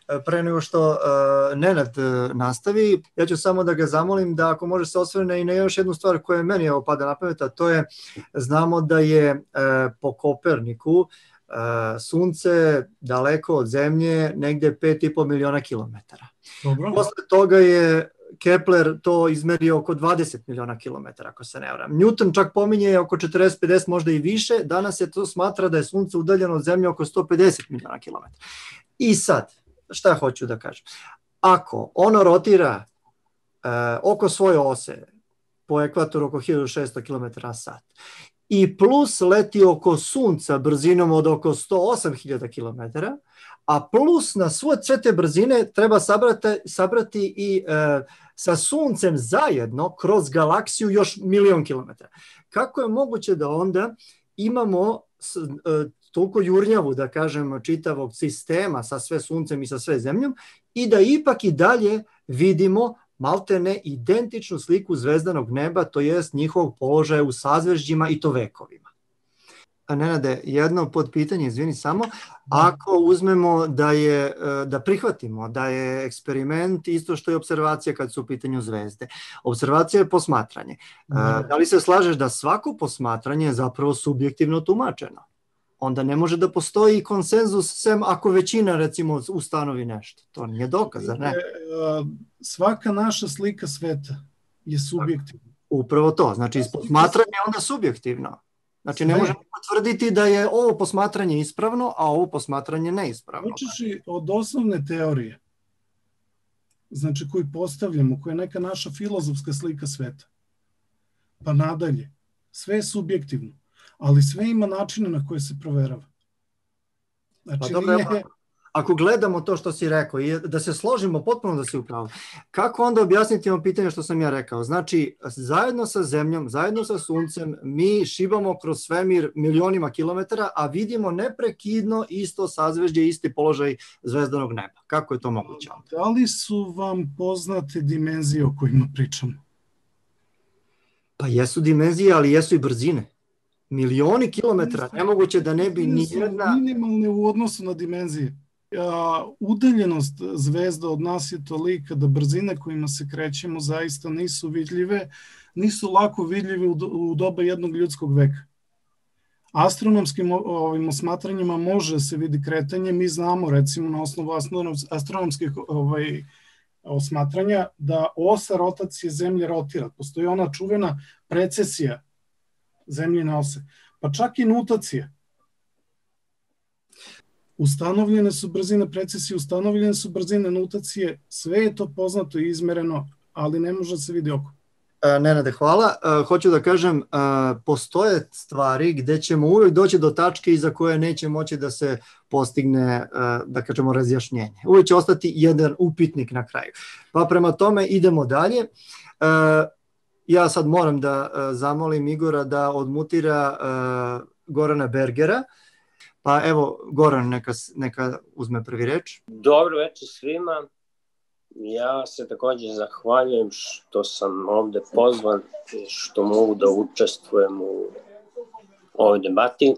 pre nego što Nenad nastavi, ja ću samo da ga zamolim da ako može se osvrne i na još jednu stvar koja meni pada na pamet, a to je, znamo da je po Koperniku Sunce daleko od Zemlje negde 5,5 miliona kilometara. Posle toga je Kepler to izmerio oko 20 miliona kilometara, ako se ne varam. Newton čak pominje oko 40-50, možda i više. Danas se to smatra da je Sunce udaljeno od Zemlje oko 150 miliona kilometara. I sad, šta hoću da kažem? Ako ono rotira oko svoje ose po ekvatoru oko 1600 km na sat i plus leti oko Sunca brzinom od oko 108.000 km, a plus na sve te brzine treba sabrati i sa Suncem zajedno kroz galaksiju još 1.000.000 kilometara. Kako je moguće da onda imamo toliko jurnjavu, da kažem, čitavog sistema sa sve Suncem i sa sve Zemljom i da ipak i dalje vidimo maltene identičnu sliku zvezdanog neba, to jest njihovog položaja u sazvežđima i to vekovima. A Nenade, jedno podpitanje, izvini samo, ako uzmemo da prihvatimo da je eksperiment isto što je observacija kad su u pitanju zvezde. Observacija je posmatranje. Da li se slažeš da svako posmatranje je zapravo subjektivno tumačeno? Onda ne može da postoji konsenzus sem ako većina recimo ustanovi nešto. To nije dokaz, zar ne? Svaka naša slika sveta je subjektivna. Upravo to, znači posmatranje je onda subjektivno. Znači ne možemo potvrditi da je ovo posmatranje ispravno, a ovo posmatranje neispravno. Počeši od osnovne teorije, znači koju postavljamo, koja je neka naša filozofska slika sveta, pa nadalje, sve je subjektivno. Ali sve ima načine na koje se proverava. Znači, ako gledamo to što si rekao i da se složimo potpuno da si upravo, kako onda objasniti ovo pitanje što sam ja rekao? Znači, zajedno sa Zemljom, zajedno sa Suncem, mi šibamo kroz svemir milionima kilometara, a vidimo neprekidno isto sazvežđe, isti položaj zvezdanog neba. Kako je to moguće? Da li su vam poznate dimenzije o kojima pričamo? Pa jesu dimenzije, ali jesu i brzine. Milioni kilometara, nemoguće da ne bi ni jedna... Minimalne u odnosu na dimenzije. Udaljenost zvezda od nas je tolika da brzine kojima se krećemo zaista nisu vidljive, nisu lako vidljive u doba jednog ljudskog veka. Astronomskim osmatranjima može se vidi kretanje, mi znamo recimo na osnovu astronomskih osmatranja da osa rotacije Zemlje rotira. Postoji ona čuvena precesija Zemljine ose, pa čak i nutacija. Ustanovljene su brzine precesije, ustanovljene su brzine nutacije, sve je to poznato i izmereno, ali ne može da se vidi oko. Nenade, hvala. Hoću da kažem, postoje stvari gde ćemo uvek doći do tačke iza koje neće moći da se postigne, da kažemo, razjašnjenje. Uvek će ostati jedan upitnik na kraju. Pa prema tome idemo dalje. Ja sad moram da zamolim Igora da odmutira Gorana Bergera. Pa evo, Goran, neka uzme prvi reč. Dobro večer svima. Ja se također zahvaljujem što sam ovde pozvan i što mogu da učestvujem u ovoj debati.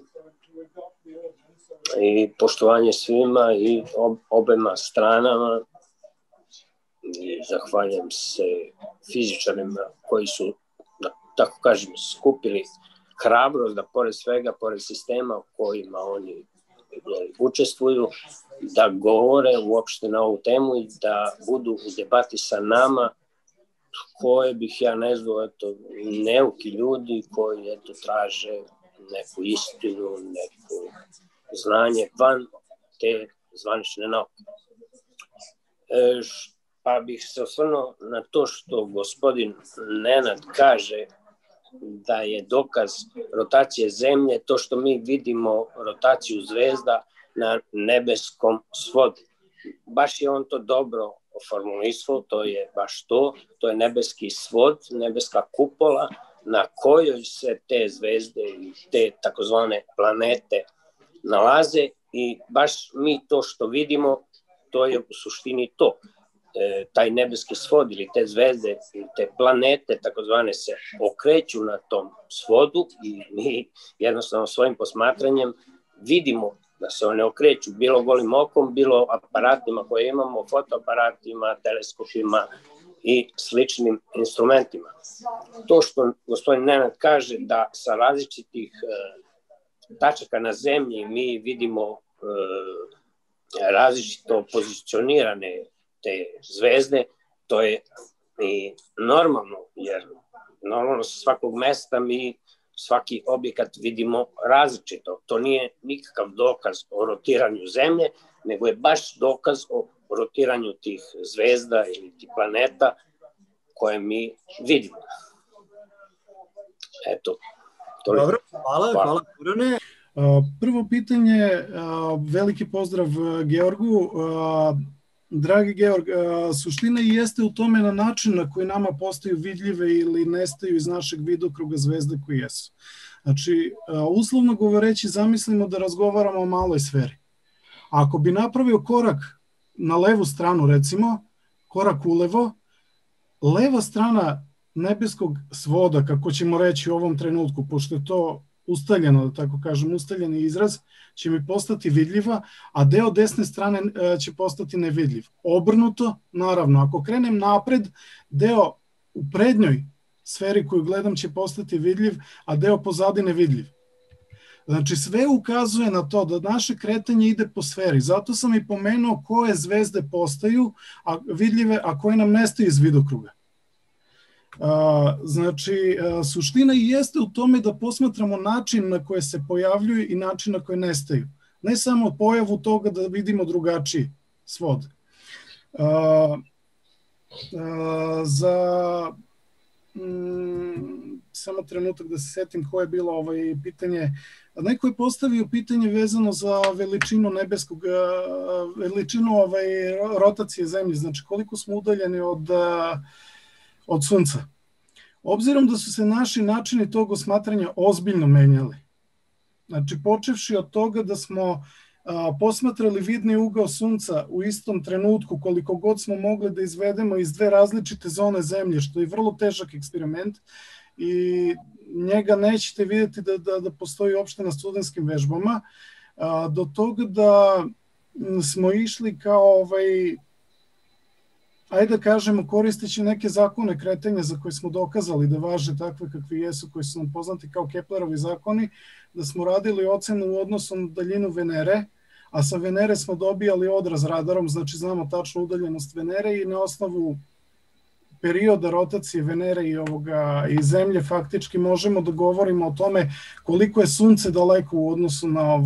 I poštovanje svima i obema stranama. I zahvaljujem se fizičarima koji su, da tako kažem, skupili hrabrost da pored svega, pored sistema u kojima oni učestvuju, da govore uopšte na ovu temu i da budu u debati sa nama, koje bih ja nazvao neuki ljudi koji traže neku istinu, neko znanje van te zvanične nauke. Pa bih se osvrnuo na to što gospodin Nenad kaže da je dokaz rotacije Zemlje to što mi vidimo rotaciju zvezda na nebeskom svodu. Baš je on to dobro formulisao, to je baš to je nebeski svod, nebeska kupola na kojoj se te zvezde i te takozvane planete nalaze i baš mi to što vidimo, to je u suštini to. Taj nebeski svod ili te zvezde ili te planete takozvane se okreću na tom svodu i mi jednostavno svojim posmatranjem vidimo da se one okreću bilo golim okom, bilo aparatima koje imamo, fotoaparatima, teleskopima i sličnim instrumentima. To što gospodin Nenad kaže da sa različitih tačaka na zemlji mi vidimo različito pozicionirane te zvezde, to je i normalno, jer normalno sa svakog mesta mi svaki objekat vidimo različito. To nije nikakav dokaz o rotiranju zemlje, nego je baš dokaz o rotiranju tih zvezda ili tih planeta koje mi vidimo. Eto. Dobro, hvala Gorane. Prvo pitanje, veliki pozdrav Georgu. Dragi Georg, suština jeste u tome na način na koji nama postaju vidljive ili nestaju iz našeg vidokruga zvezde koji jesu. Znači, uslovno govoreći, zamislimo da razgovaramo o maloj sferi. Ako bi napravio korak na levu stranu, recimo, korak ulevo, leva strana nebeskog svoda, kako ćemo reći u ovom trenutku, pošto je to ustaljeno, da tako kažem, ustaljeni izraz, će mi postati vidljiva, a deo desne strane će postati nevidljiv. Obrnuto, naravno, ako krenem napred, deo u prednjoj sferi koju gledam će postati vidljiv, a deo pozadi nevidljiv. Znači, sve ukazuje na to da naše kretanje ide po sferi. Zato sam i pomenuo koje zvezde postaju vidljive, a koje nam nestaju iz vidokruga. Znači, suština i jeste u tome da posmatramo način na koje se pojavljuju i način na koje nestaju. Ne samo pojavu toga da vidimo drugačiji svod. Samo trenutak da se setim koje je bilo pitanje. Neko je postavio pitanje vezano za veličinu nebeskog, veličinu rotacije zemlje, znači koliko smo udaljeni od Sunca. Obzirom da su se naši načini tog osmatranja ozbiljno menjali, znači počevši od toga da smo posmatrali vidni ugao Sunca u istom trenutku koliko god smo mogli da izvedemo iz dve različite zone zemlje, što je vrlo težak eksperiment i njega nećete vidjeti da postoji uopšte na studentskim vežbama, do toga da smo išli kao ajde da kažemo, koristeći neke zakone kretanja za koje smo dokazali da važe takve kakvi jesu, koji su nam poznati kao Keplerovi zakoni, da smo radili ocenu u odnosu na daljinu Venere, a sa Venere smo dobijali odraz radarom, znači znamo tačnu udaljenost Venere i na osnovu perioda rotacije Venere i Zemlje faktički možemo da govorimo o tome koliko je Sunce daleko u odnosu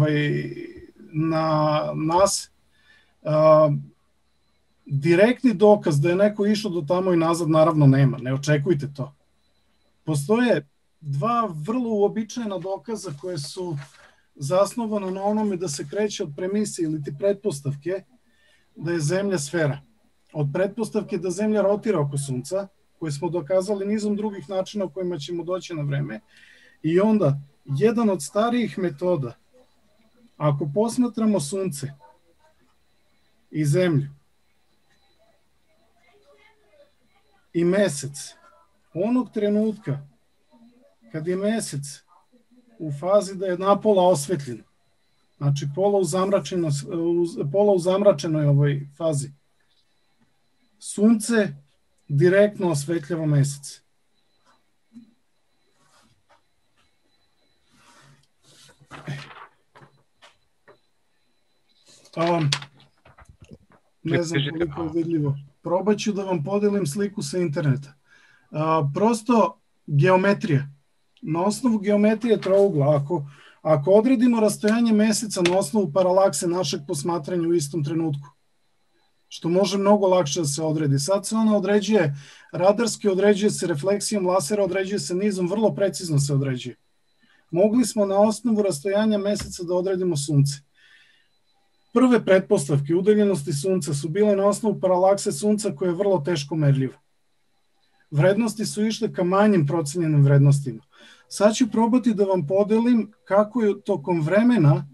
na nas. Direktni dokaz da je neko išao do tamo i nazad naravno nema, ne očekujte to. Postoje dva vrlo uobičajena dokaza koje su zasnovana na onome da se kreće od premise ili ti pretpostavke da je Zemlja sfera. Od pretpostavke da Zemlja rotira oko Sunca, koje smo dokazali nizom drugih načina o kojima ćemo doći na vreme. I onda, jedan od starijih metoda, ako posmatramo Sunce i Zemlju i Mesec, onog trenutka kad je Mesec u fazi da je napola osvetljen, znači pola u zamračenoj ovoj fazi, Sunce direktno osvetljava Mesec. Ne znam koliko je vidljivo. Probat ću da vam podelim sliku sa interneta. Prosto geometrija. Na osnovu geometrije trougla, ako odredimo rastojanje Meseca na osnovu paralakse našeg posmatranja u istom trenutku, što može mnogo lakše da se odredi. Sad se ona određuje radarski, određuje se refleksijom lasera, određuje se nizom, vrlo precizno se određuje. Mogli smo na osnovu rastojanja Meseca da odredimo Sunce. Prve pretpostavke udaljenosti Sunca su bile na osnovu paralakse Sunca koja je vrlo teško merljiva. Vrednosti su išle ka manjim procenjenim vrednostima. Sad ću probati da vam podelim kako je tokom vremena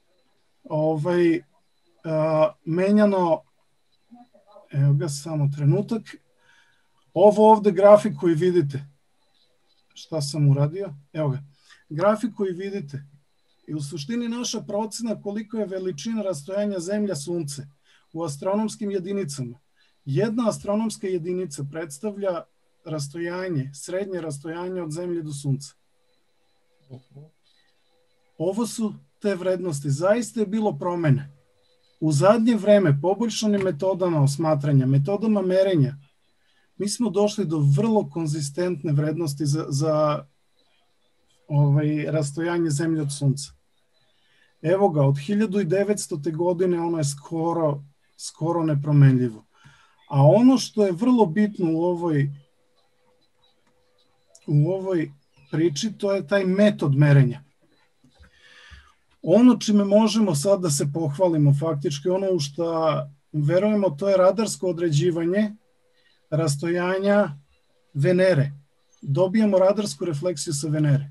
menjano, evo ga samo trenutak, ovo ovde grafik koji vidite, šta sam uradio, evo ga, grafik koji vidite I u suštini naša procena koliko je veličina rastojanja Zemlja-Sunce u astronomskim jedinicama. Jedna astronomska jedinica predstavlja rastojanje, srednje rastojanje od Zemlje do Sunca. Ovo su te vrednosti. Zaista je bilo promene. U zadnje vreme poboljšanim metodama osmatranja, metodama merenja, mi smo došli do vrlo konzistentne vrednosti za rastojanje Zemlje od Sunca. Evo ga, od 1900. godine ono je skoro nepromenljivo. A ono što je vrlo bitno u ovoj priči, to je taj metod merenja. Ono čime možemo sad da se pohvalimo, faktički ono u što verujemo, to je radarsko određivanje rastojanja Venere. Dobijamo radarsku refleksiju sa Venere.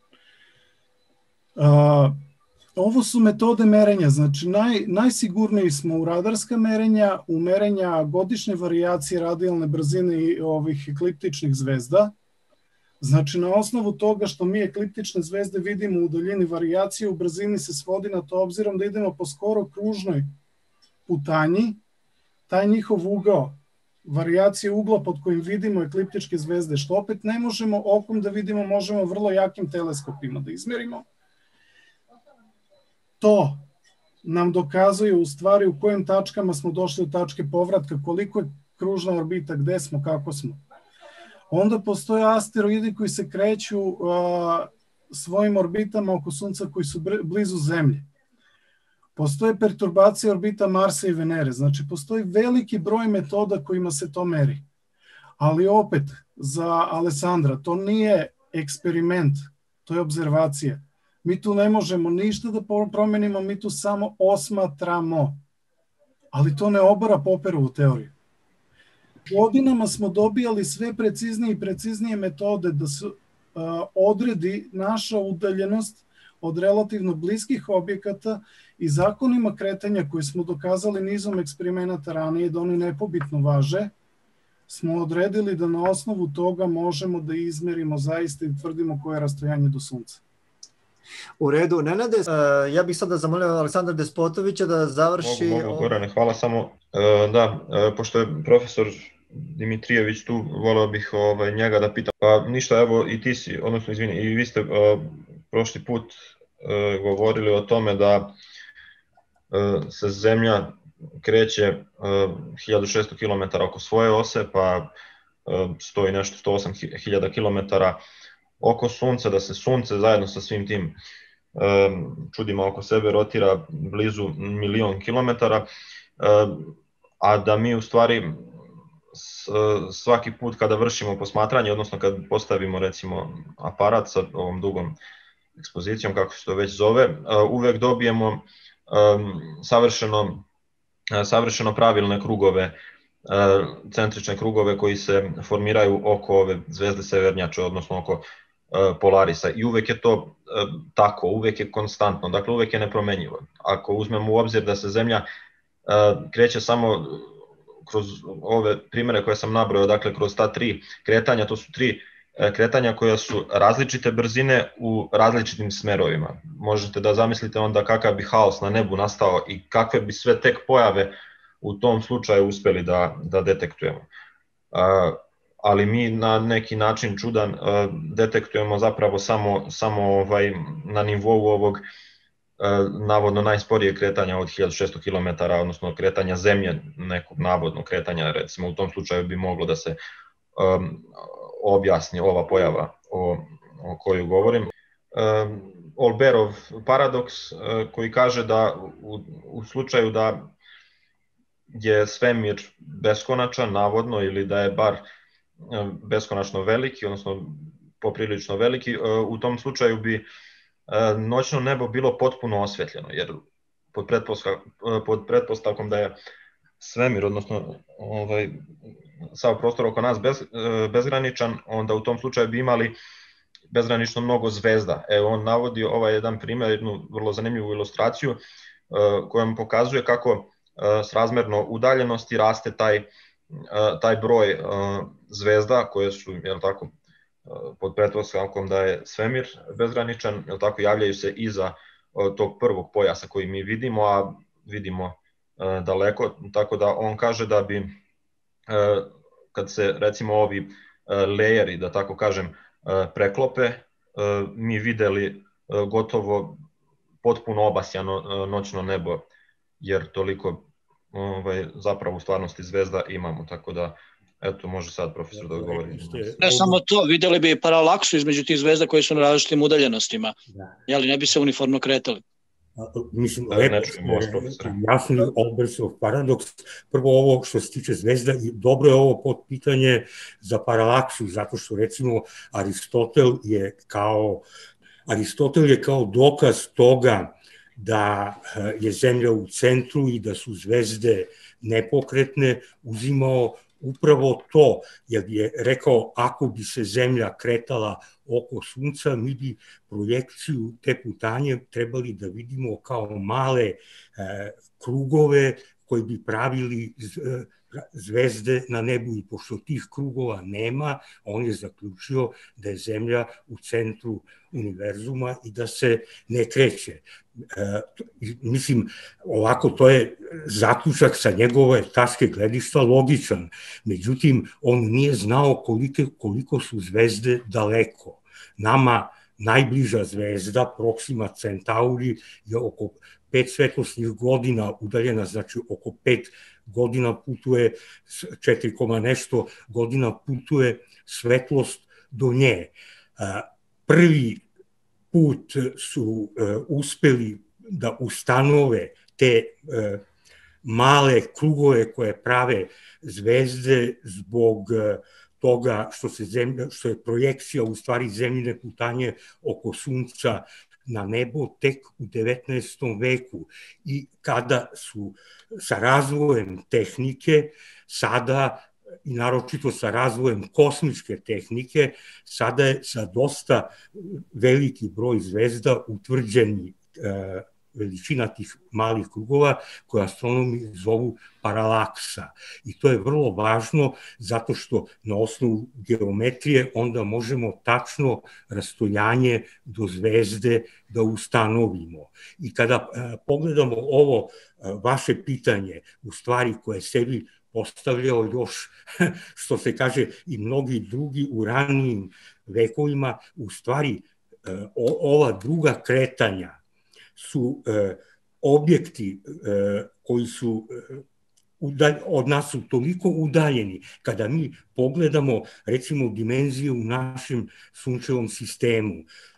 Ovo su metode merenja, znači najsigurniji smo u radarska merenja, u merenja godišnje varijacije radijalne brzine i ovih ekliptičnih zvezda. Znači na osnovu toga što mi ekliptične zvezde vidimo u daljini, varijacije u brzini se svodi na to, obzirom da idemo po skoro kružnoj putanji, taj njihov ugao, varijacije ugla pod kojim vidimo ekliptičke zvezde, što opet ne možemo okom da vidimo, možemo vrlo jakim teleskopima da izmerimo. To nam dokazuje u stvari u kojim tačkama smo došli u tačke povratka, koliko je kružna orbita, gde smo, kako smo. Onda postoje asteroidi koji se kreću svojim orbitama oko Sunca koji su blizu Zemlje. Postoje perturbacije orbita Marsa i Venere, znači postoji veliki broj metoda kojima se to meri. Ali opet, za Alessandra, to nije eksperiment, to je obzervacija. Mi tu ne možemo ništa da promenimo, mi tu samo osmatramo. Ali to ne obara Popperovu teoriju. Godinama smo dobijali sve preciznije i preciznije metode da se odredi naša udaljenost od relativno bliskih objekata i zakonima kretanja koji smo dokazali nizom eksperimenata ranije da oni nepobitno važe, smo odredili da na osnovu toga možemo da izmerimo zaista i tvrdimo koje je rastojanje do Sunca. U redu, Nenade, ja bih sada zamolio Aleksandra Despotovića da završi... Mogu, Gorane, hvala samo. Da, pošto je profesor Dimitrijević tu, voleo bih njega da pitam. Pa ništa, evo i ti si, odnosno izvini, i vi ste prošli put govorili o tome da se Zemlja kreće 1600 km oko svoje ose, pa 108.000 km oko Sunca, da se Sunce zajedno sa svim tim čudima oko sebe rotira blizu 1.000.000 kilometara, a da mi u stvari svaki put kada vršimo posmatranje, odnosno kad postavimo recimo aparat sa ovom dugom ekspozicijom, kako se to već zove, uvek dobijemo savršeno pravilne krugove, centrične krugove koji se formiraju oko ove zvezde severnjače, odnosno oko Polarisa, i uvek je to tako, uvek je konstantno, dakle uvek je nepromenjivo. Ako uzmemo u obzir da se Zemlja kreće samo kroz ove primere koje sam nabrojao, dakle kroz ta tri kretanja, to su tri kretanja koja su različite brzine u različitim smerovima. Možete da zamislite onda kakav bi haos na nebu nastao i kakve bi sve tek pojave u tom slučaju uspeli da detektujemo. Ali mi na neki način čudan detektujemo zapravo samo na nivou ovog navodno najsporije kretanja od 1600 km, odnosno kretanja Zemlje, nekog navodnog kretanja, recimo u tom slučaju bi moglo da se objasni ova pojava o kojoj govorim. Olberov paradoks koji kaže da u slučaju da je svemir beskonačan, navodno, ili da je bar beskonačno veliki, odnosno poprilično veliki, u tom slučaju bi noćno nebo bilo potpuno osvetljeno, jer pod pretpostavkom da je svemir, odnosno sav prostor oko nas bezgraničan, onda u tom slučaju bi imali bezgranično mnogo zvezda. Evo, on navodi ovaj jedan primjer, jednu vrlo zanimljivu ilustraciju kojom pokazuje kako srazmerno udaljenosti raste taj broj zvezda koje su, jel tako, pod pretpostavkom da je svemir bezgraničan, jel tako, javljaju se iza tog prvog pojasa koji mi vidimo, a vidimo daleko, tako da on kaže da bi kad se recimo ovi lejeri, da tako kažem, preklope, mi videli gotovo potpuno obasjano noćno nebo, jer toliko zapravo u stvarnosti zvezda imamo, tako da eto, može sad profesor da odgovori. Ne samo to, videli bi paralaksu između tih zvezda koji su na različitim udaljenostima, jeli ne bi se uniformno kretali. Mislim, jasni Olbersov paradoks. Prvo ovo što se tiče zvezda, i dobro je ovo potpitanje za paralaksu, zato što recimo Aristotel je kao dokaz toga da je Zemlja u centru i da su zvezde nepokretne uzimao upravo to, jer je rekao ako bi se Zemlja kretala oko Sunca, mi bi projekciju te putanje trebali da vidimo kao male krugove koji bi pravili zvezde na nebu, i pošto tih krugova nema, on je zaključio da je Zemlja u centru univerzuma i da se ne kreće. Mislim, ovako to je zaključak sa njegove tačke gledišta logičan, međutim on nije znao koliko su zvezde daleko. Nama najbliža zvezda, Proxima Centauri, je oko 5 svetlosnih godina udaljena, znači oko 5 godina putuje, 4, nešto godina putuje svetlost do nje. Prvi put su uspeli da ustanove te male krugove koje prave zvezde zbog toga što je projekcija u stvari zemljine putanje oko Sunca na nebo tek u 19. veku, i kada su sa razvojem tehnike sada, i naročito sa razvojem kosmičke tehnike, sada je za dosta veliki broj zvezda utvrđeni veličina tih malih krugova koje astronomi zovu paralaksa. I to je vrlo važno zato što na osnovu geometrije onda možemo tačno rastojanje do zvezde da ustanovimo. I kada pogledamo ovo vaše pitanje, u stvari koje sebi postavljao još, što se kaže, i mnogi drugi u ranijim vekovima, u stvari ova druga kretanja su objekti koji su od nas su toliko udaljeni. Kada mi pogledamo recimo dimenzije u našem sunčevom sistemu,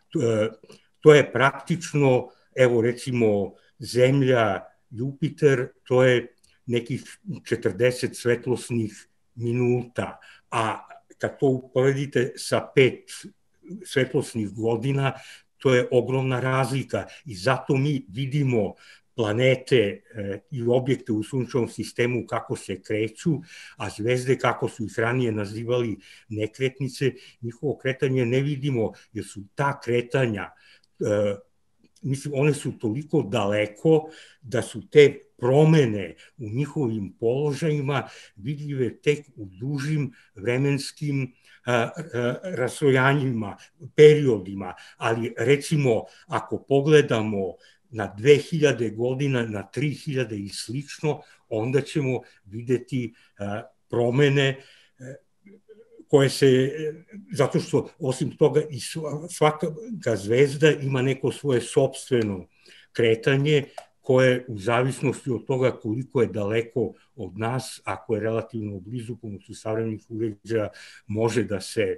to je praktično, evo recimo Zemlja, Jupiter, to je nekih 40 svetlosnih minuta, a kad to uporedite sa 5 svetlosnih godina, to je ogromna razlika, i zato mi vidimo planete i objekte u sunčevom sistemu kako se kreću, a zvezde, kako su ih ranije nazivali nekretnice, njihovo kretanje ne vidimo, jer su ta kretanja, mislim, one su toliko daleko da su te promene u njihovim položajima vidljive tek u dužim vremenskim rastojanjima, periodima, ali recimo ako pogledamo na 2000 godina, na 3000 i slično, onda ćemo videti promene koje se, zato što osim toga i svaka zvezda ima neko svoje sopstveno kretanje koje u zavisnosti od toga koliko je daleko od nas, ako je relativno blizu, pomoću savremenih uređaja može da se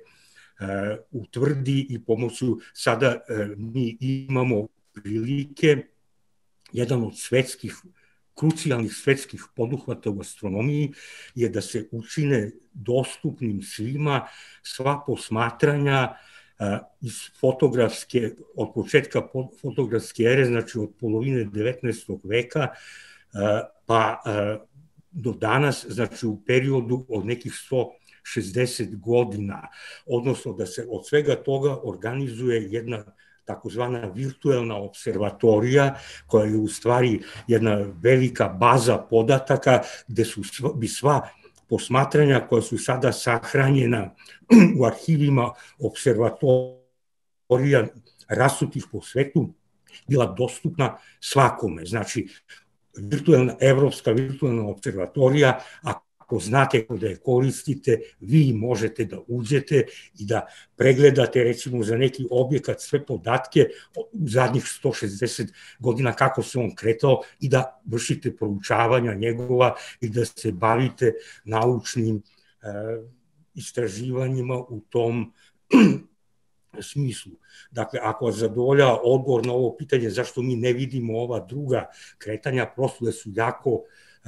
utvrdi, i pomoću sada mi imamo prilike, jedan od krucijalnih svetskih poduhvata u astronomiji je da se učine dostupnim svima sva posmatranja iz fotografske, od početka fotografske ere, znači od polovine 19. veka, pa do danas, znači u periodu od nekih 160 godina, odnosno da se od svega toga organizuje jedna takozvana virtuelna observatorija, koja je u stvari jedna velika baza podataka gde bi sva posmatranja koja su sada sahranjena u arhivima observatorija rasutih po svetu bila dostupna svakome. Znači, Evropska virtualna observatorija, ako znate da je koristite, vi možete da uđete i da pregledate recimo za neki objekat sve podatke u zadnjih 160 godina kako se on kretao i da vršite proučavanja njegova i da se bavite naučnim istraživanjima u tom smislu. Dakle, ako vas zadovoljava odgovor na ovo pitanje zašto mi ne vidimo ova druga kretanja, prosto da su jako,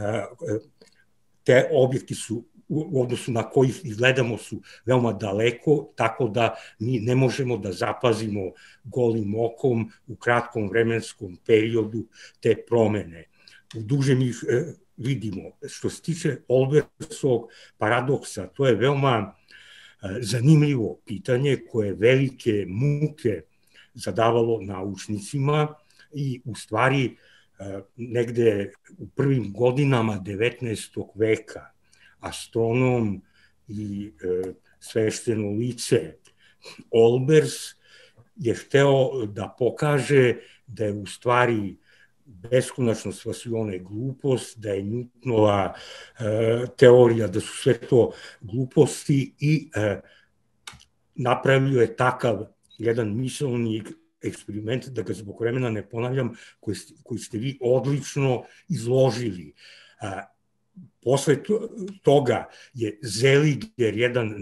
te objekti su u odnosu na kojih ih gledamo su veoma daleko, tako da mi ne možemo da zapazimo golim okom u kratkom vremenskom periodu te promene. U dužem ih vidimo. Što se tiče Olbersovog paradoksa, to je veoma zanimljivo pitanje koje velike muke zadavalo naučnicima i u stvari negde u prvim godinama 19. veka astronom i svešteno lice Olbers je hteo da pokaže da je u stvari beskonačnost svasione glupost, da je Newtonova teorija, da su sve to gluposti i napravio je takav jedan misaoni eksperiment, da ga zbog vremena ne ponavljam, koji ste vi odlično izložili. Posle toga je Zeliger, jedan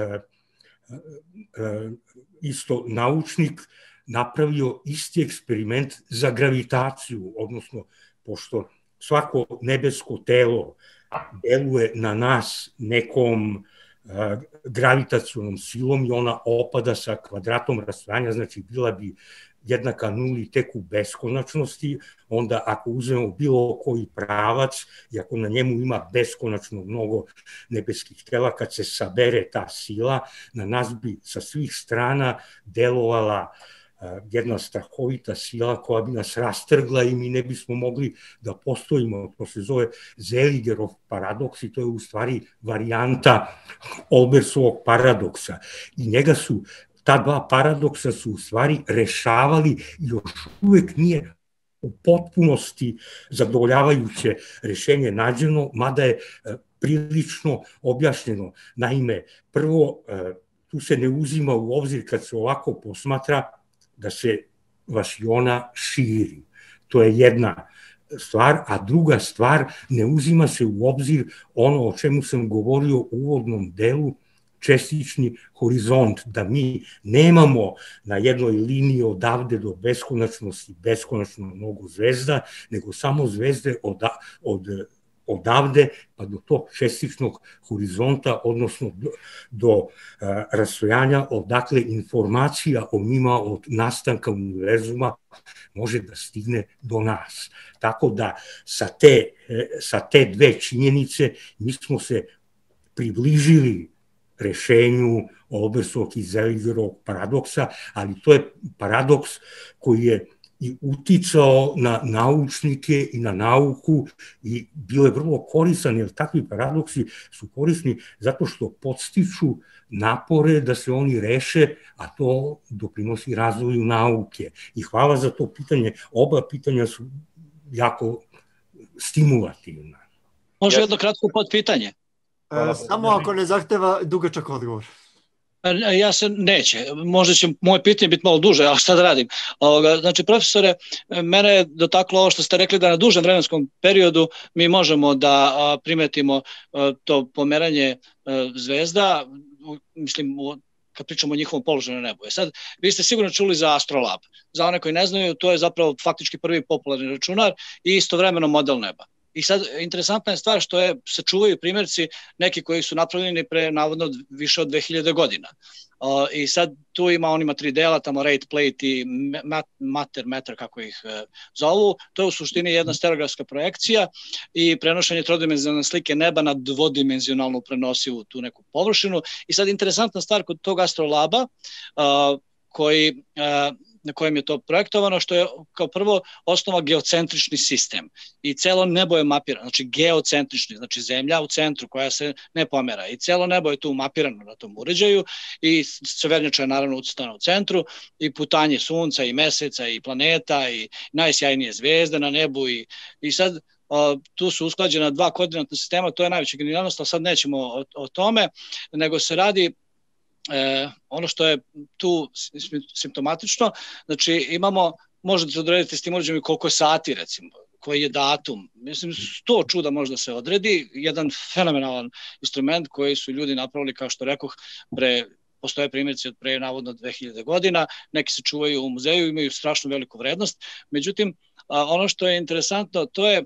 isto naučnik, napravio isti eksperiment za gravitaciju, odnosno, pošto svako nebesko telo deluje na nas nekom gravitacionom silom i ona opada sa kvadratom rastojanja, znači bila bi jednaka nuli tek u beskonačnosti, onda ako uzmemo bilo koji pravac i ako na njemu ima beskonačno mnogo nebeskih tela, kad se sabere ta sila, na nas bi sa svih strana delovala jedna strahovita sila koja bi nas rastrgla i mi ne bismo mogli da postojimo. To se zove Zeligerov paradoks i to je u stvari varijanta Olbersovog paradoksa. I njega su, ta dva paradoksa su u stvari rešavali i još uvek nije u potpunosti zadovoljavajuće rešenje nađeno, mada je prilično objašnjeno. Naime, prvo, tu se ne uzima u obzir kad se ovako posmatra da se vasiona širi. To je jedna stvar, a druga stvar, ne uzima se u obzir ono o čemu sam govorio u uvodnom delu, čestični horizont, da mi nemamo na jednoj liniji odavde do beskonačnosti beskonačno mnogo zvezda, nego samo zvezde odavde pa do tog čestičnog horizonta, odnosno do rastojanja odakle informacija o njima od nastanka univerzuma može da stigne do nas. Tako da sa te dve činjenice mi smo se približili rešenju Olbersovog i Zeligerovog paradoksa, ali to je paradoks koji je i uticao na naučnike i na nauku i bio je vrlo koristan, jer takvi paradoksi su korisni zato što podstiču napore da se oni reše, a to doprinosi razvoju nauke. I hvala za to pitanje. Oba pitanja su jako stimulativna. Može jedno kratko podpitanje? Samo ako ne zahteva dugačak odgovor. Ja se neće. Možda će moje pitanje biti malo duže, ali šta da radim? Znači, profesore, mene je dotaklo ovo što ste rekli da na dužem vremenskom periodu mi možemo da primetimo to pomeranje zvezda, mislim, kad pričamo o njihovom položaju na nebu. Sad, vi ste sigurno čuli za Astrolab. Za one koji ne znaju, to je zapravo faktički prvi popularni računar i istovremeno model neba. I sad, interesantna je stvar što se čuvaju primjerci neki koji su napravljeni pre navodno više od 2000 godina. I sad tu on ima 3 dela, tamo rate, plate i matter, kako ih zovu. To je u suštini jedna stereografska projekcija i prenošenje trodimenzionalne slike neba na dvodimenzionalnu prenosivu tu neku površinu. I sad, interesantna stvar kod tog Astrolaba, koji na kojem je to projektovano, što je kao prvo osnova geocentrični sistem i celo nebo je mapirano, znači geocentrični, znači zemlja u centru koja se ne pomera i celo nebo je tu mapirano na tom uređaju i severnjača je naravno ucrtana u centru i putanje sunca i meseca i planeta i najsjajnije zvezde na nebu i sad tu su usklađena 2 koordinatna sistema, to je najveća genijalnost, ali sad nećemo o tome, nego se radi ono što je tu simptomatično, znači imamo, možete odrediti s tim uređajem i koliko je sati recimo, koji je datum, mislim 100 čuda možda se odredi, jedan fenomenalan instrument koji su ljudi napravili, kao što rekoh, postoje primjerci od pre navodno 2000 godina, neki se čuvaju u muzeju, imaju strašno veliku vrednost, međutim ono što je interesantno to je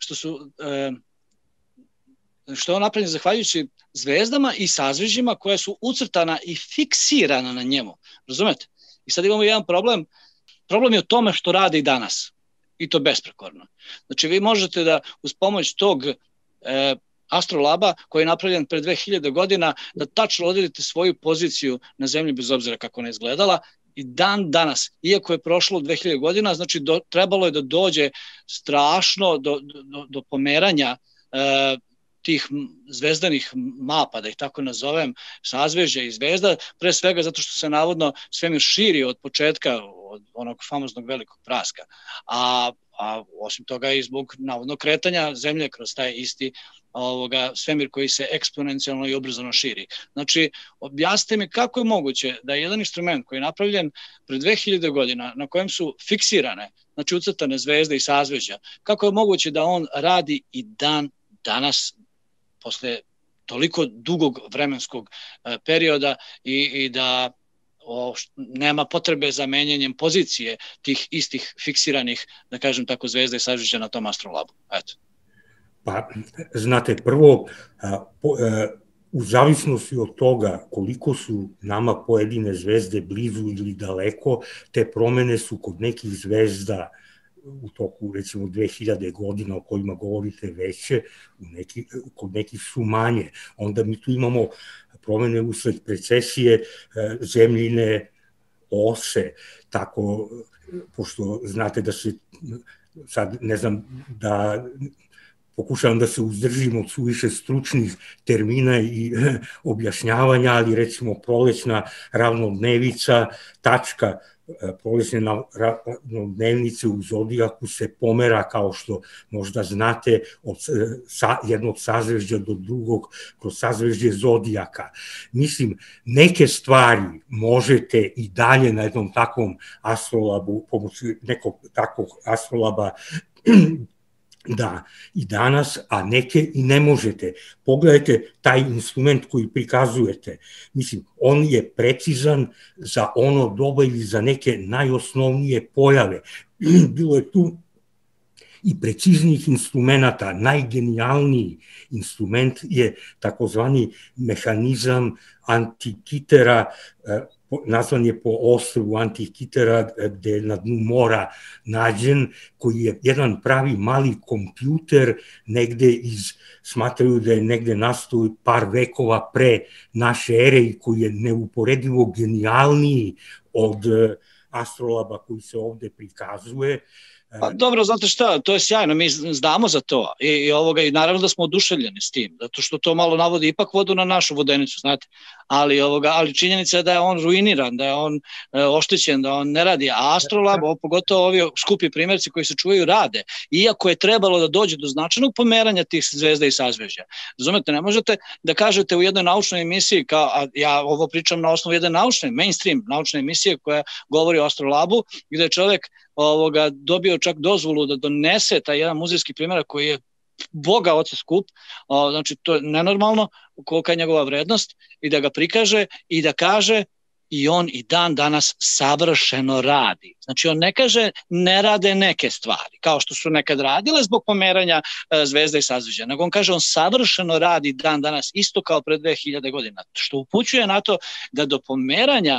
što je on napravljen zahvaljujući zvezdama i sazvežđima koja su ucrtana i fiksirana na njemu. Razumete? I sad imamo jedan problem. Problem je u tome što radi i danas. I to besprekorno. Znači vi možete da uz pomoć tog astrolaba koji je napravljen pre 2000 godina da tačno odredite svoju poziciju na zemlji bez obzira kako ona izgledala i dan danas, iako je prošlo 2000 godina, znači trebalo je da dođe strašno do pomeranja tih zvezdanih mapa, da ih tako nazovem, sazvežđa i zvezda, pre svega zato što se navodno svemir širi od početka, od onog famoznog velikog praska, a osim toga i zbog navodno kretanja zemlje kroz taj isti svemir koji se eksponencijalno i ubrzano širi. Znači, objasnite mi kako je moguće da jedan instrument koji je napravljen pre 2000 godina, na kojem su fiksirane, znači ucrtane zvezde i sazvežđa, kako je moguće da on radi i dan danas posle toliko dugog vremenskog perioda i da nema potrebe za menjanjem pozicije tih istih fiksiranih, da kažem tako, zvezda i sazvežđa na tom astrolabu. Eto. Pa, znate, prvo, u zavisnosti od toga koliko su nama pojedine zvezde blizu ili daleko, te promene su kod nekih zvezda u toku, recimo, 2000 godina o kojima govorite veće, kod nekih su manje. Onda mi tu imamo promene usled precesije zemljine ose, tako, pošto znate da se, sad ne znam, da pokušavam da se uzdržim od suviše stručnih termina i objašnjavanja, ali recimo prolećna ravnodnevica, tačka prolećne ravnodnevnice u zodijaku se pomera, kao što možda znate, od jednog sazvežđa do drugog kroz sazvežđe zodijaka. Mislim, neke stvari možete i dalje na jednom takvom astrolabu, pomoću nekog takvog astrolaba, da, i danas, a neke i ne možete. Pogledajte taj instrument koji prikazujete. Mislim, on je precizan za ono doba ili za neke najosnovnije pojave. Bilo je tu i preciznijih instrumenta. Najgenijalniji instrument je takozvani mehanizam Antikitera, nazvan je po ostrvu Antikitera, gde je na dnu mora nađen, koji je jedan pravi mali kompjuter, smatraju da je negde nastao par vekova pre naše ere i koji je neuporedivo genijalniji od astrolaba koji se ovde prikazuje. Pa dobro, znate šta, to je sjajno, mi znamo za to i naravno da smo oduševljeni s tim, zato što to malo navodi ipak vodu na našu vodenicu, znate, ali činjenica je da je on ruiniran, da je on oštećen, da on ne radi, a astrolab, pogotovo ovi skupi primjerci koji se čuvaju, rade, iako je trebalo da dođe do značajnog pomeranja tih zvezda i sazvežđa. Razumete, ne možete da kažete u jednoj naučnoj emisiji, a ja ovo pričam na osnovu jedne naučne, mainstream naučne emisije koja govori o astrolabu, gde je čovek dobio čak dozvolu da donese taj jedan muzejski primjerak koji je Boga oca skup, znači to je nenormalno, kolika je njegova vrednost, i da ga prikaže i da kaže i on i dan danas savršeno radi. Znači on ne kaže ne rade neke stvari, kao što su nekad radile zbog pomeranja zvezda i sazvežđa, nego on kaže on savršeno radi dan danas isto kao pre 2000 godina, što upućuje na to da do pomeranja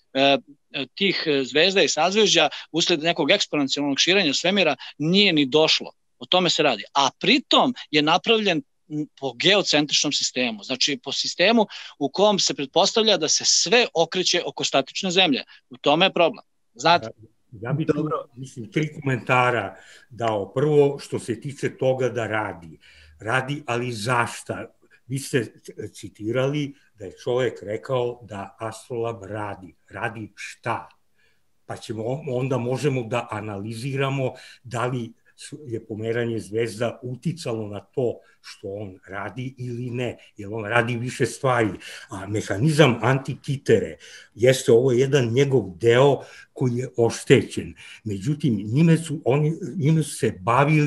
tih zvezda i sazvežđa usled nekog eksponencijalnog širenja svemira nije ni došlo. O tome se radi. A pritom je napravljen po geocentričnom sistemu, znači po sistemu u kom se pretpostavlja da se sve okreće oko statične zemlje. U tome je problem. Znate? Ja bih tu, mislim, 3 komentara dao. Prvo, što se tiče toga da radi. Radi, ali zašta? Vi ste citirali da je čovek rekao da Astrolab radi. Radi šta? Pa onda možemo da analiziramo da li je pomeranje zvezda uticalo na to što on radi ili ne, jer on radi više stvari. A mehanizam Antikitere jeste ovo jedan njegov deo koji je oštećen. Međutim, njime su se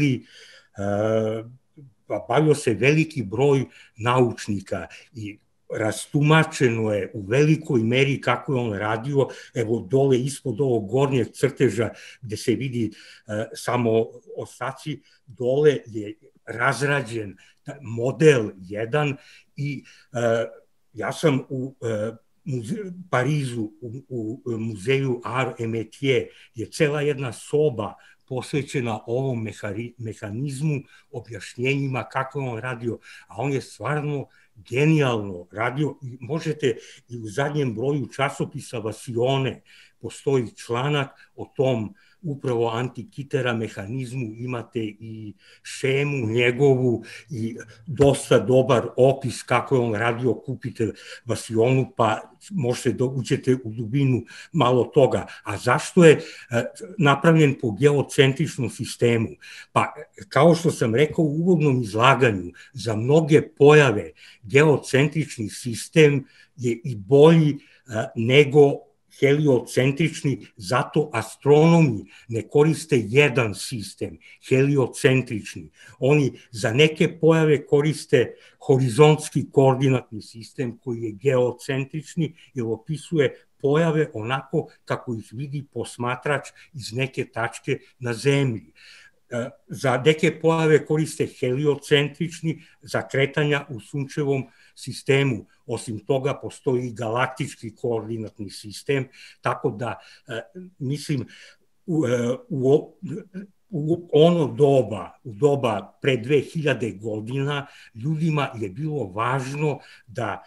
bavio se veliki broj naučnika i rastumačeno je u velikoj meri kako je on radio. Evo dole ispod ovog gornjeg crteža gde se vidi samo ostaci, dole je razrađen model 1 i ja sam u Parizu, u muzeju Art et Métier, je cela jedna soba posvećena ovom mehanizmu, objašnjenjima kako je on radio, a on je stvarno genijalno radio i možete i u zadnjem broju časopisa Vasione postoji članak o tom upravo Antikitera mehanizmu, imate i šemu njegovu i dosta dobar opis kako je on radio, kupite Vasionu pa možete da uđete u dubinu malo toga. A zašto je napravljen po geocentričnom sistemu? Pa kao što sam rekao u uvodnom izlaganju, za mnoge pojave geocentrični sistem je i bolji nego heliocentrični, zato astronomi ne koriste jedan sistem, heliocentrični. Oni za neke pojave koriste horizontski koordinatni sistem koji je geocentrični jer opisuje pojave onako kako ih vidi posmatrač iz neke tačke na Zemlji. Za neke pojave koriste heliocentrični, za kretanja u sunčevom sistemu. Osim toga, postoji i galaktički koordinatni sistem, tako da, mislim, u ono doba pre 2000 godina, ljudima je bilo važno da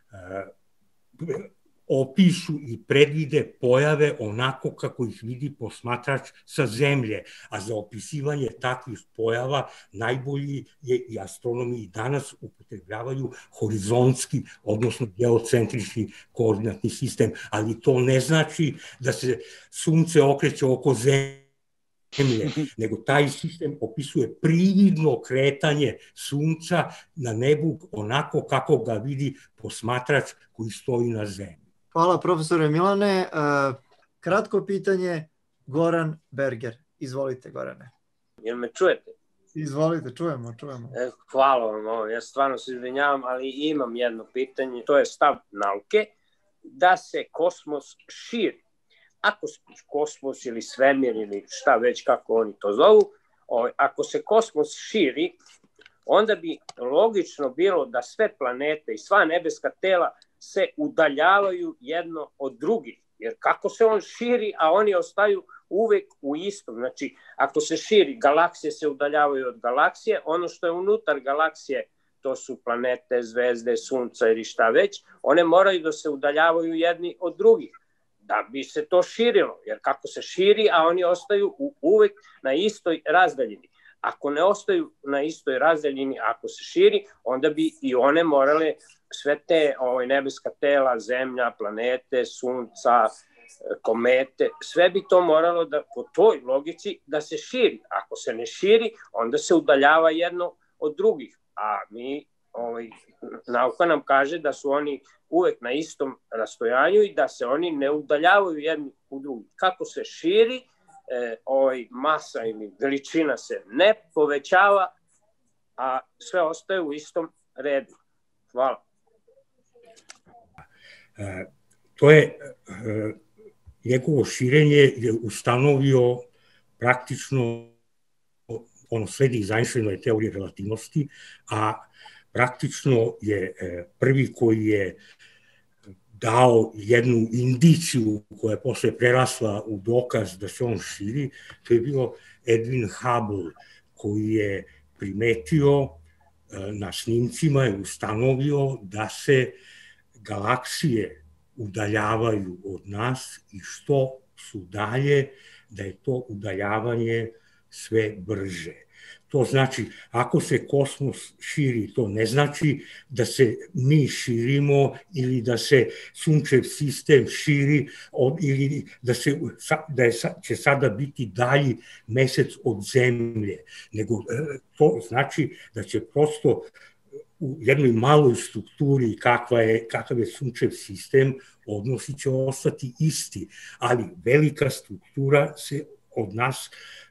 opišu i predvide pojave onako kako ih vidi posmatrač sa Zemlje, a za opisivanje takvih pojava najbolji je i astronomi i danas upotrebljavaju horizontski, odnosno geocentrični koordinatni sistem, ali to ne znači da se Sunce okreće oko Zemlje, nego taj sistem opisuje prividno kretanje Sunca na nebu onako kako ga vidi posmatrač koji stoji na Zemlji. Hvala profesore Milane. Kratko pitanje, Goran Berger. Izvolite, Gorane. Jel me čujete? Izvolite, čujemo. Hvala vam, ja stvarno se izvinjavam, ali imam jedno pitanje, to je stav nauke, da se kosmos širi. Ako kosmos ili svemir ili šta već kako oni to zovu, ako se kosmos širi, onda bi logično bilo da sve planete i sva nebeska tela se udaljavaju jedno od drugih. Jer kako se on širi, a oni ostaju uvek u istom. Znači, ako se širi, galaksije se udaljavaju od galaksije, ono što je unutar galaksije, to su planete, zvezde, sunca ili šta već, one moraju da se udaljavaju jedni od drugih, da bi se to širilo. Jer kako se širi, a oni ostaju uvek na istoj razdaljini. Ako ne ostaju na istoj razdaljini, ako se širi, onda bi i one morale sve te nebeska tela, zemlja, planete, sunca, komete, sve bi to moralo da po toj logici da se širi. Ako se ne širi, onda se udaljava jedno od drugih. A nauka nam kaže da su oni uvek na istom rastojanju i da se oni ne udaljavaju jedni u drugi. Kako se širi, masa ili veličina se ne povećava, a sve ostaje u istom redu. Hvala. To je, njegovo širenje je ustanovio praktično, ono sledi iz Einsteinove teorije relativnosti, a praktično je prvi koji je dao jednu indiciju koja je posle prerasla u dokaz da se on širi, to je bilo Edwin Hubble, koji je primetio na snimcima i ustanovio da se galaksije udaljavaju od nas i što su dalje, da je to udaljavanje sve brže. To znači, ako se kosmos širi, to ne znači da se mi širimo ili da se sunčev sistem širi ili da će sada biti dalji mesec od Zemlje, nego to znači da će prosto u jednoj maloj strukturi kakav je sunčev sistem, odnosi će ostati isti, ali velika struktura se od nas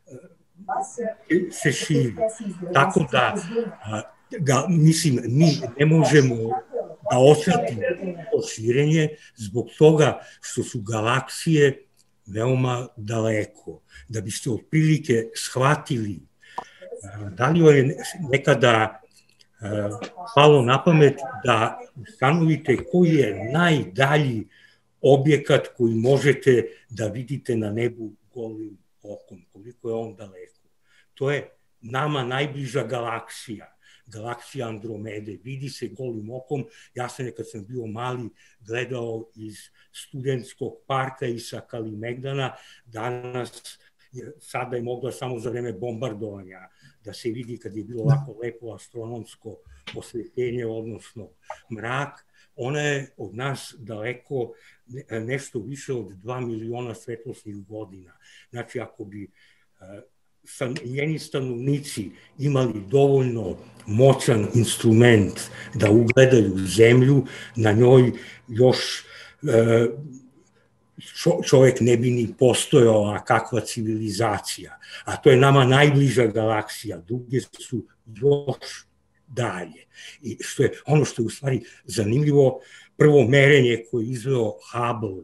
se širi. Tako da, mislim, mi ne možemo da osjetimo to širenje zbog toga što su galaksije veoma daleko. Da biste otprilike shvatili, da li vam je nekada palo na pamet da ustanovite koji je najdalji objekat koji možete da vidite na nebu golim okom, koliko je on daleko. To je nama najbliža galaksija, galaksija Andromede. Vidi se golim okom. Ja sam kad sam bio mali gledao iz studentskog parka i sa Kalimegdana. Danas, sada je mogla samo za vreme bombardovanja da se vidi kad je bilo ovako lepo astronomsko osvetljenje, odnosno mrak. Ona je od nas daleko nešto više od 2 miliona svetlosnih godina. Znači, ako bi njeni stanovnici imali dovoljno moćan instrument da ugledaju Zemlju, na njoj još čovjek ne bi ni postojao, a kakva civilizacija. A to je nama najbliža galaksija, druge su još dalje. I ono što je u stvari zanimljivo, prvo merenje koje je izveo Hubble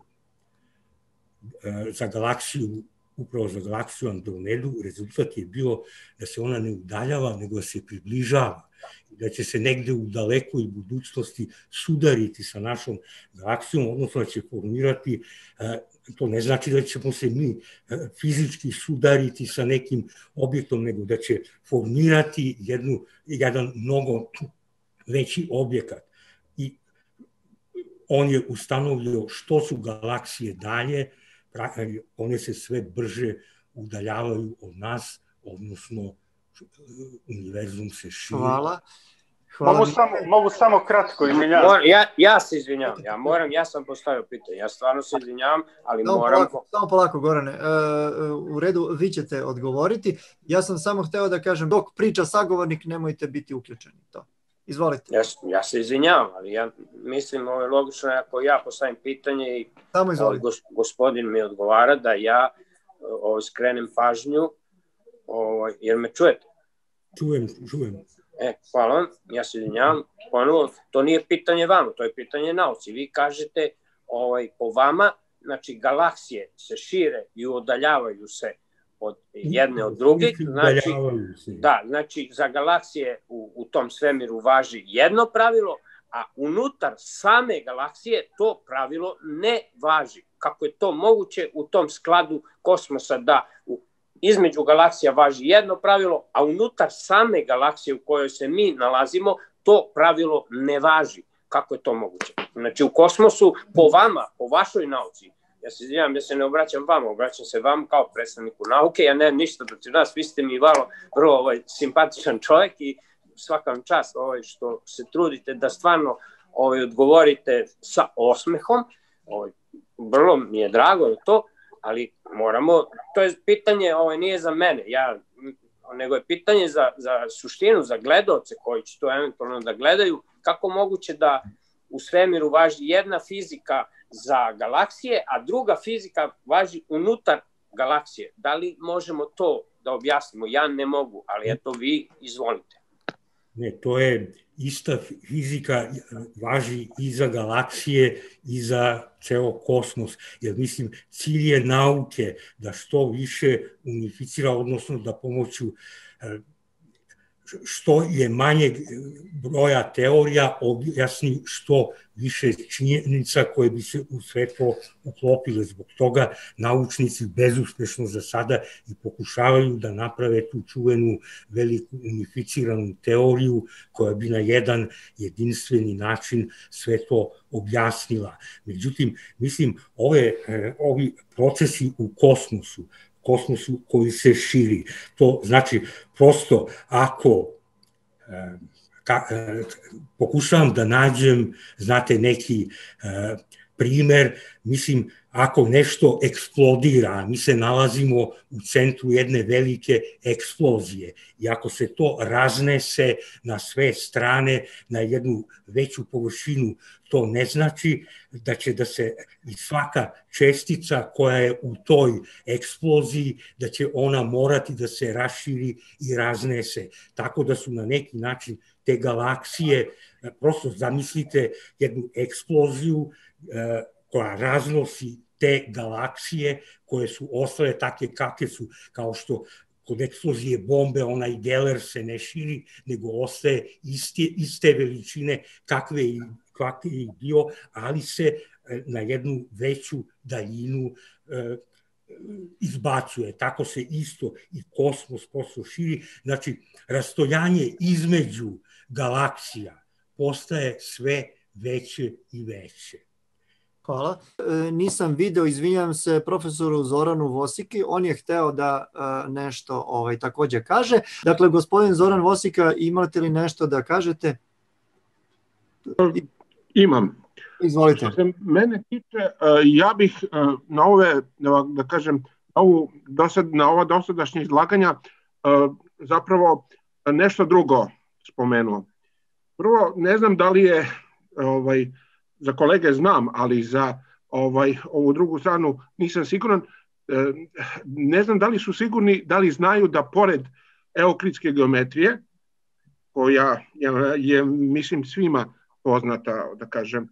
za galaksiju, upravo za galaksiju Andromedu, rezultat je bio da se ona ne udaljava, nego da se približava, da će se negde u dalekoj budućnosti sudariti sa našom galaksijom, odnosno da će formirati, to ne znači da ćemo se mi fizički sudariti sa nekim objektom, nego da će formirati jedan mnogo veći objekat. I on je ustanovio što su galaksije dalje, one se sve brže udaljavaju od nas, odnosno univerzum se širi. Hvala. Mogu samo kratko, izvinjavam. Ja se izvinjavam, ja sam postavio pitanje, ja stvarno se izvinjavam, ali moram... Samo polako, Gorane, u redu, vi ćete odgovoriti. Ja sam samo hteo da kažem, dok priča sagovornik, nemojte biti uključeni. To. Izvolite. Ja se izvinjavam, ali ja mislim, ovo je logično, ako ja postavim pitanje i gospodin mi odgovara, da ja skrenem pažnju, jer me čujete? Čujem. Hvala vam, ja se izvinjavam. Ponovo, to nije pitanje vama, to je pitanje nauci. Vi kažete, po vama, znači galaksije se šire i udaljavaju se od jedne od drugih. Znači za galaksije u tom svemiru važi jedno pravilo, a unutar same galaksije to pravilo ne važi. Kako je to moguće u tom skladu kosmosa da između galaksija važi jedno pravilo, a unutar same galaksije u kojoj se mi nalazimo, to pravilo ne važi. Kako je to moguće? Znači u kosmosu, po vama, po vašoj nauci, ja se izvinjam, ja se ne obraćam vama, obraćam se vam kao predstavniku nauke, ja nemam ništa protiv nas, vi ste mi vrlo simpatičan čovjek i svaka vam čast što se trudite da stvarno odgovorite sa osmehom, vrlo mi je drago to, ali moramo, to je pitanje, nije za mene, nego je pitanje za suštinu, za gledaoce koji će to eventualno da gledaju, kako moguće da u svemiru važi jedna fizika za galaksije, a druga fizika važi unutar galaksije. Da li možemo to da objasnimo? Ja ne mogu, ali eto vi izvolite. Ne, to je ista fizika, važi i za galaksije i za ceo kosmos. Jer mislim, cilj je nauke da što više unificira, odnosno da pomoću što je manje broja teorija objasni što više činjenica koje bi se u sve to uklopile. Zbog toga naučnici bezuspešno za sada i pokušavaju da naprave tu čuvenu veliku unificiranu teoriju koja bi na jedan jedinstveni način sve to objasnila. Međutim, mislim, ovi procesi u kosmosu koji se širi. To znači, prosto, ako pokušavam da nađem, znate, neki primer, mislim, ako nešto eksplodira, mi se nalazimo u centru jedne velike eksplozije i ako se to raznese na sve strane, na jednu veću površinu, to ne znači da će da se i svaka čestica koja je u toj eksploziji, da će ona morati da se raširi i raznese. Tako da su na neki način te galaksije, prosto zamislite jednu eksploziju koja raznosi te galaksije koje su ostale takve kakve su, kao što kod eksplozije bombe onaj geler se ne širi, nego ostaje iste veličine kakve je bio, ali se na jednu veću daljinu izbacuje. Tako se isto i kosmos prosto širi. Znači, rastojanje između galaksija postaje sve veće i veće. Hvala. Nisam video, izvinjam se profesoru Zoranu Vosiki, on je hteo da nešto takođe kaže. Dakle, gospodin Zoran Vosika, imate li nešto da kažete? Imam. Izvolite. Što se mene tiče, ja bih na ove, da kažem, na ova dosadašnja izlaganja zapravo nešto drugo spomenuo. Prvo, ne znam da li je, za kolege znam, ali za ovu drugu stranu nisam siguran, ne znam da li su sigurni, da li znaju da pored euklidske geometrije, koja je, mislim, svima poznata, da kažem,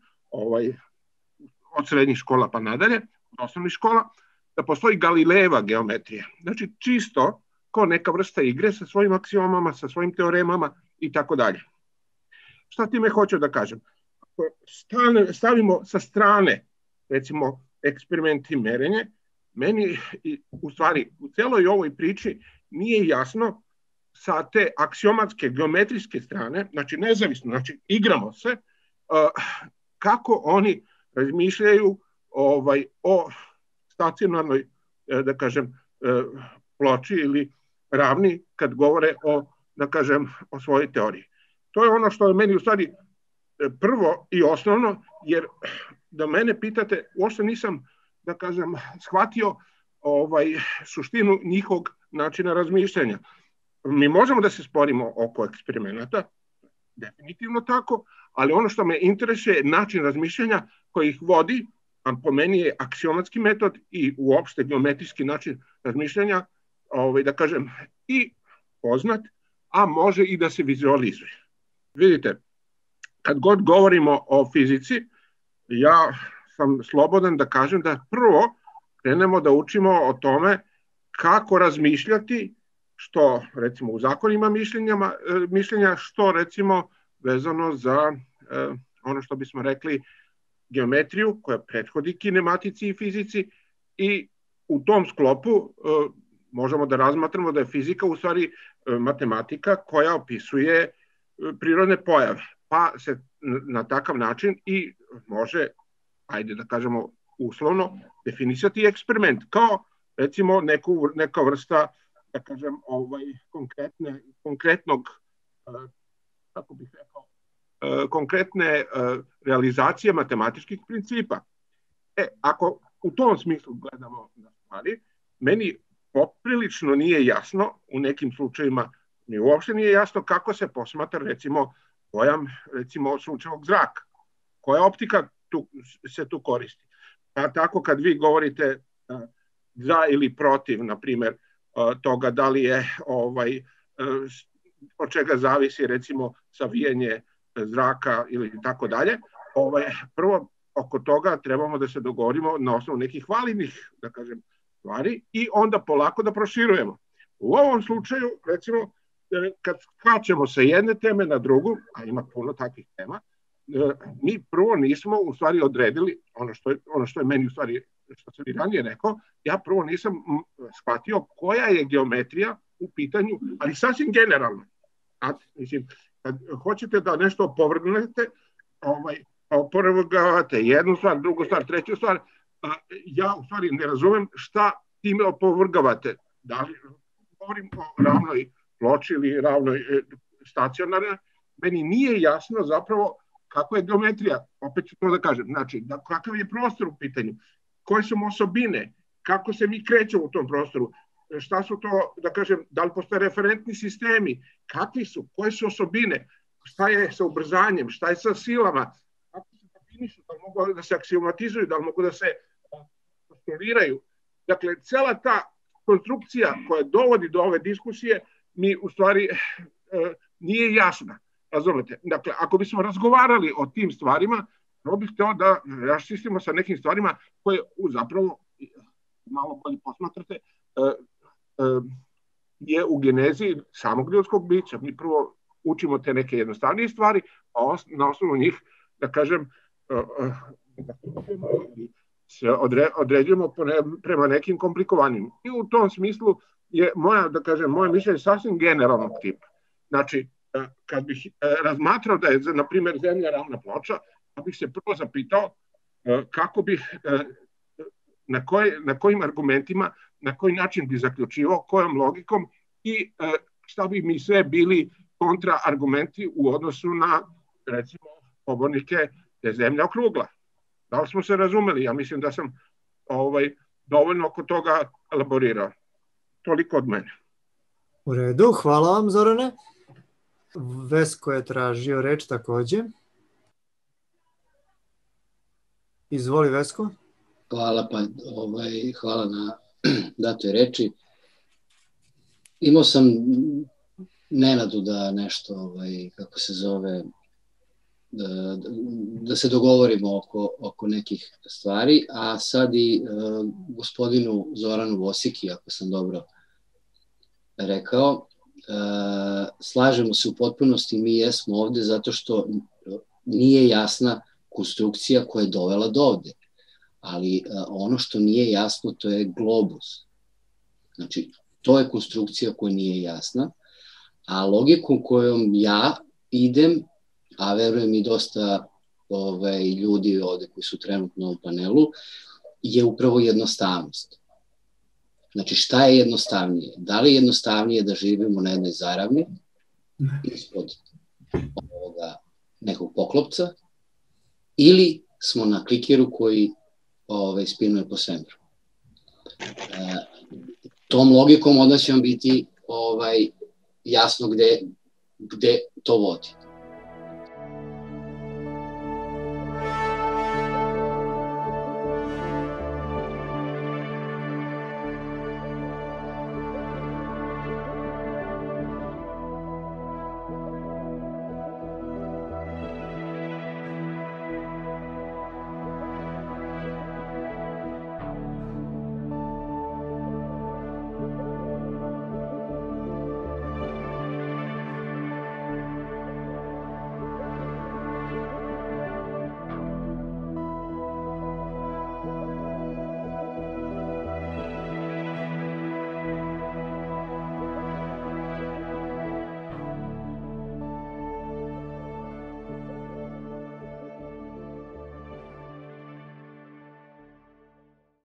od srednjih škola pa nadalje, od osnovnih škola, da postoji Galilejeva geometrija. Znači, čisto kao neka vrsta igre sa svojim aksiomama, sa svojim teoremama i tako dalje. Šta time hoću da kažem? Ako stavimo sa strane, recimo, eksperiment i merenje, meni, u stvari, u celoj ovoj priči nije jasno sa te aksiomatske, geometrijske strane, znači nezavisno, znači igramo se, kako oni razmišljaju o stacionarnoj, da kažem, ploči ili ravni kad govore o, da kažem, o svojoj teoriji. To je ono što je meni u stvari prvo i osnovno, jer da mene pitate, uopšte nisam, da kažem, shvatio suštinu njihovog načina razmišljanja. Mi možemo da se sporimo oko eksperimenta, definitivno tako, ali ono što me interesuje je način razmišljanja koji ih vodi, a po meni je aksiomatski metod i uopšte geometrijski način razmišljanja, da kažem, i poznat, a može i da se vizualizuje. Vidite, kad god govorimo o fizici, ja sam slobodan da kažem da prvo krenemo da učimo o tome kako razmišljati, što recimo u zakonima mišljenja, što recimo vezano za ono što bismo rekli geometriju koja prethodi kinematici i fizici, i u tom sklopu možemo da razmatramo da je fizika u stvari matematika koja opisuje prirodne pojave, pa se na takav način i može, ajde da kažemo uslovno, definisati eksperiment kao recimo neka vrsta, da kažem, konkretnog, kako bih rekao, konkretne realizacije matematičkih principa. Ako u tom smislu gledamo na stvari, meni poprilično nije jasno, u nekim slučajima mi uopšte nije jasno kako se posmatra recimo pojam recimo sunčevog zraka. Koja optika se tu koristi? Pa tako kad vi govorite za ili protiv, na primjer, toga da li je od čega zavisi recimo savijanje zraka ili tako dalje, prvo oko toga trebamo da se dogovorimo na osnovu nekih validnih, da kažem, stvari i onda polako da proširujemo. U ovom slučaju, recimo, kad skačemo sa jedne teme na drugu, a ima puno takvih tema, mi prvo nismo u stvari odredili, ono što je meni u stvari, što sam i ranije rekao, ja prvo nisam shvatio koja je geometrija u pitanju, ali sasvim generalno. Mislim, kad hoćete da nešto opovrgnete, opovrgavate jednu stvar, drugu stvar, treću stvar, ja u stvari ne razumem šta time opovrgavate. Da li govorim o ravnoj ploči ili ravnoj stacionarnoj, meni nije jasno zapravo kako je geometrija, opet ću to da kažem, znači kakav je prostor u pitanju, koje su osobine, kako se mi krećemo u tom prostoru, šta su to, da kažem, da li postoje referentni sistemi, kakvi su, koje su osobine, šta je sa ubrzanjem, šta je sa silama, kako se definišu, da li mogu da se aksiomatizuju, da li mogu da se postuliraju. Dakle, cela ta konstrukcija koja dovodi do ove diskusije mi u stvari nije jasna. Razumete? Dakle, ako bismo razgovarali o tim stvarima, to bih hteo da raščistimo sa nekim stvarima koje zapravo, malo bolje posmatrate, je u genezi samog ljudskog bića. Mi prvo učimo te neke jednostavnije stvari, a na osnovu njih, da kažem, se određujemo prema nekim komplikovanim. I u tom smislu je moje mišljenje sasvim generalnog tipa. Znači, kad bih razmatrao da je, na primjer, Zemlja ravna ploča, pa bih se prvo zapitao kako bih, na kojim argumentima, na koji način bih zaključivao, kojom logikom i šta bi mi sve bili kontraargumenti u odnosu na, recimo, pobornike da je Zemlja okrugla. Da li smo se razumeli? Ja mislim da sam dovoljno oko toga elaborirao. Toliko od mene. U redu, hvala vam, Zorane. Vesko je tražio reč takođe. Izvoli, Vesko. Hvala, hvala na datoj reči. Imao sam nenadu da nešto, kako se zove, da se dogovorimo oko nekih stvari, a sad i gospodinu Zoranu Vosiki, ako sam dobro rekao, slažemo se u potpunosti, mi jesmo ovde zato što nije jasna konstrukcija koja je dovela do ovde. Ali ono što nije jasno, to je globus. Znači, to je konstrukcija koja nije jasna, a logikom kojom ja idem, a verujem i dosta ljudi ovde koji su trenutno u panelu, je upravo jednostavnost. Znači, šta je jednostavnije? Da li je jednostavnije da živimo na jednoj zaravni, ispod ovoga nekog poklopca, ili smo na klikeru koji spinuje po svemiru? Tom logikom onda će vam biti jasno gde to vodi.